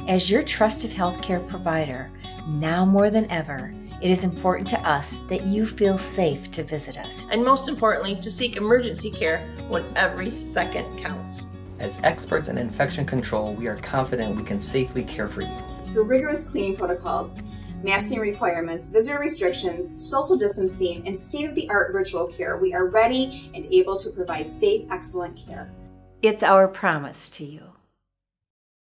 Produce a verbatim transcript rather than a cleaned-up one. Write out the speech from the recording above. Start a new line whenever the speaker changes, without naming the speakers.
As your trusted healthcare provider, now more than ever, it is important to us that you feel safe to visit us.
And most importantly, to seek emergency care when every second counts.
As experts in infection control, we are confident we can safely care for you.
Through rigorous cleaning protocols, masking requirements, visitor restrictions, social distancing, and state-of-the-art virtual care, we are ready and able to provide safe, excellent care.
It's our promise to you.